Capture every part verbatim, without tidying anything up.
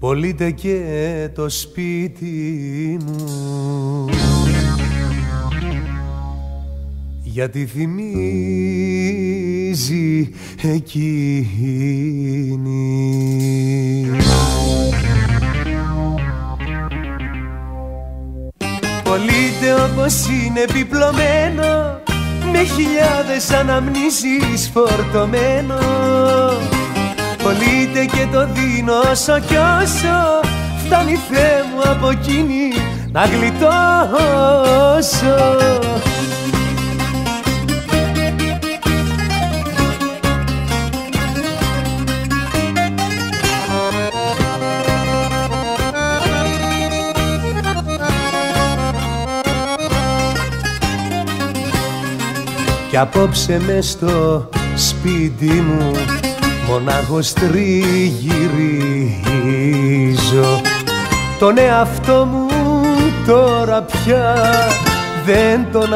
πωλείται και το σπίτι μου, γιατί θυμίζει εκείνη. Πωλείται όπως είναι επιπλωμένο, με χιλιάδες αναμνήσεις φορτωμένο. Πωλείται και το δίνω όσο κι όσο φτάνει, Θεέ μου, από εκείνη να γλιτώσω. Κι απόψε μες στο σπίτι μου μονάχος τριγυρίζω. Τον εαυτό μου τώρα πια δεν τον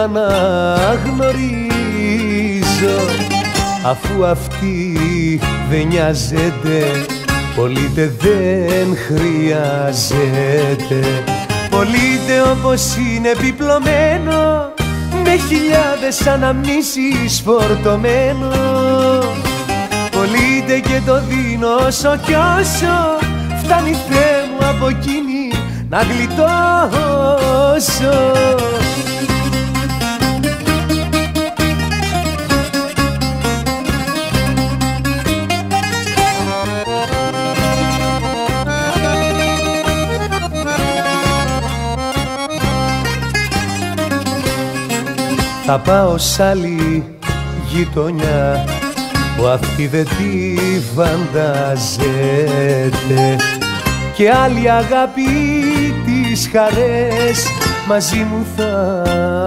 αναγνωρίζω. Αφού αυτή δεν νοιάζεται, πωλείται δεν χρειάζεται. Πωλείται όπως είναι επιπλωμένο, με χιλιάδες αναμνήσεις φορτωμένο. Πωλείται και το δίνω όσο κι όσο φτάνει, Θεέ μου, από εκείνη να γλιτώσω. Θα πάω σ' άλλη γειτονιά που αυτή δεν τη φαντάζεται, και άλλη αγάπη τις χαρές μαζί μου θα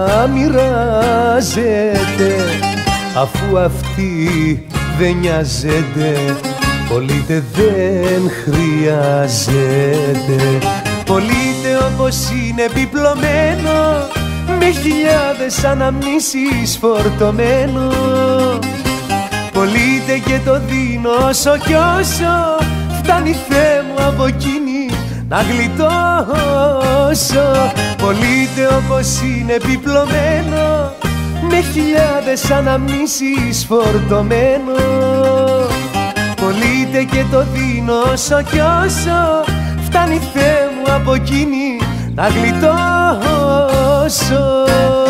μοιράζεται. Αφού αυτή δεν νοιάζεται, πωλείται δεν χρειάζεται. Πωλείται όπως είναι επιπλωμένο, με χιλιάδες αναμνήσεις φορτωμένο. Πωλείται και το δίνω όσο κι όσο φτάνει, Θεέ μου, από εκείνη να γλιτώσω. Πωλείται όπως είναι επιπλωμένο, με χιλιάδες αναμνήσεις φορτωμένο. Πωλείται και το δίνω όσο κι όσο φτάνει, Θεέ μου, από εκείνη να γλιτώσω.